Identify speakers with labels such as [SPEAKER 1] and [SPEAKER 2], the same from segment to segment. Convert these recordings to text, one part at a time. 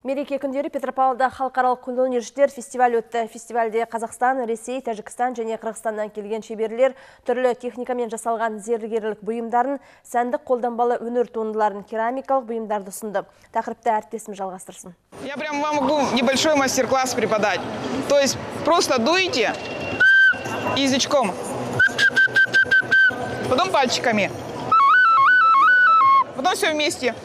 [SPEAKER 1] Мереке күндері Петропавлда халықаралық қолөнершілер фестиваль өтті. Фестивальде Қазақстан, Ресей, Тәжікстан және Қырғызстаннан келген шеберлер түрлі техникамен жасалған зергерлік бұйымдарын, сәндік қолданбалы өнер туындыларын, керамикалық бұйымдарды ұсынды. Тақырыпты әріптесім жалғастырсын.
[SPEAKER 2] Я прям вам могу небольшой мастер-класс преподать. То есть просто дуете язычком, потом пальчиками, потом все вместе.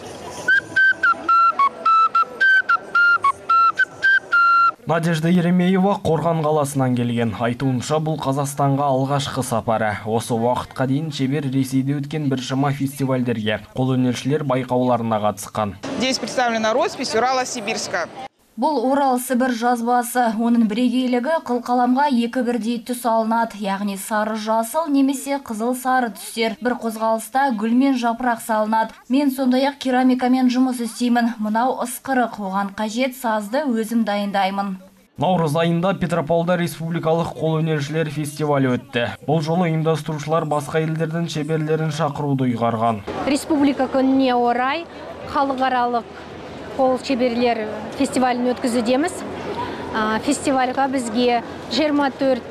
[SPEAKER 3] Надежда Еремеева Қорған қаласынан келген. Айтуынша бұл Қазақстанға алғашқы сапары. Осы уақытқа дейін шебер Ресейде өткен біршама фестивальдерге, қолөнершілер байқауларына қатысқан.
[SPEAKER 2] Здесь представлена роспись Урало-Сибирска.
[SPEAKER 4] Бұл Урал-Сібір жазбасы. Оның бірегейлігі қылқаламға екі бірдей түс алынады, яғни сары жасыл немесе қызыл сары түстер. Бір қозғалыста гүл мен жапырақ салынады. Мен сондай-ақ керамикамен жұмыс істеймін. Мынау ысқырық, оған қажет сазды өзім дайындаймын.
[SPEAKER 3] Наурыз айында Петропавлда республикалық қолөнершілер фестивалі өтті. Бұл жолы ұйымдастырушылар басқа елдердің шеберлерін шақыруды ұйғарған.
[SPEAKER 5] Республика күніне орай халықаралық қол шеберлер фестивалін өткізудеміз. Фестивальға бізге 24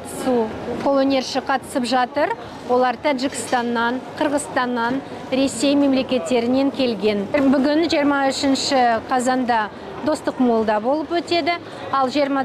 [SPEAKER 5] қолөнерші қатысып жатыр. Олар Тәжікстаннан, Қырғызстаннан, Ресей мемлекеттерінен келген. Бүгін 23 қазанда Достық молда болып өтеді, ал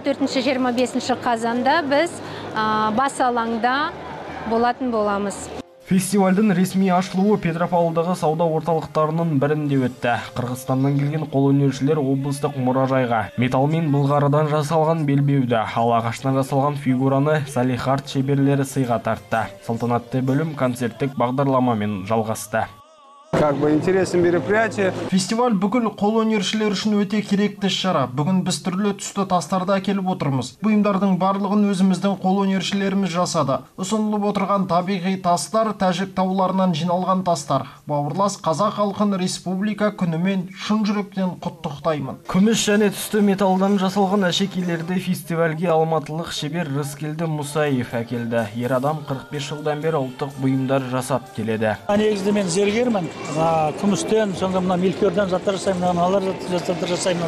[SPEAKER 5] 24-25 қазанда біз бас алаңда болатын боламыз.
[SPEAKER 3] Фестивальдің ресми ашылуы Петропавлдағы сауда орталықтарының бірінде өтті. Қырғызстаннан келген қолөнершілер облыстық мұражайға металл мен былғарыдан жасалған белбеуді, ал ағаштан жасалған фигураны салихард шеберлері сыйға тартты. Салтанатты бөлім концерттік бағдарламамен жалғасты.
[SPEAKER 6] Интересное мероприятие.
[SPEAKER 7] Фестиваль бүкіл қолөнершілер үшін өте керекті шара. Бүгін біз түрлі түсті тастарды әкеліп отырмыз. Бұйымдардың барлығын өзіміздің қолөнершілеріміз жасады. Ұсынылып отырған табиғи тастар тәжік тауларынан жиналған тастар. Бауырлас қазақ халқын республика күнімен шын жүректен құттықтаймын.
[SPEAKER 3] Күміс және түсті металдан жасалған әшекейлерді фестивальге алматылық шебер Рыскелді Мұсаев әкелді. Ер адам 45 жылдан бері ұлттық бұйымдар жасап келеді.
[SPEAKER 8] Негізінде мен зергермін. Күмістен, сонда мына мелкерден заттар жасаймын, аналар заттар жасаймын.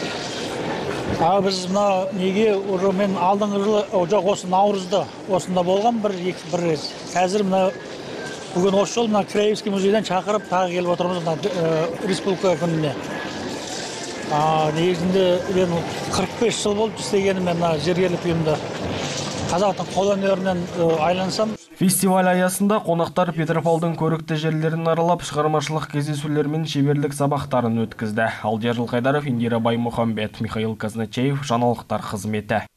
[SPEAKER 8] Біз мына неге уже мен алдыңғы жылы жоқ осы наурызда осында болған бір рет. Қазір мына бүгін осы жол мына Краевский музейден шақырып тағы келіп отырмыз мына республика күніне. Негізінде мен 45 жыл болып істегенім мен мына зергерлік бұйымда. Қазақтың қолөнерінен айлансам.
[SPEAKER 3] Фестиваль аясында қонақтар Петропавлдың көрікті жерлерін аралап, шығармашылық кездесулер мен шеберлік сабақтарын өткізді. Алдияр Жылқайдаров, Индира Баймұхамбет, Михаил Казначеев, жаңалықтар қызметі.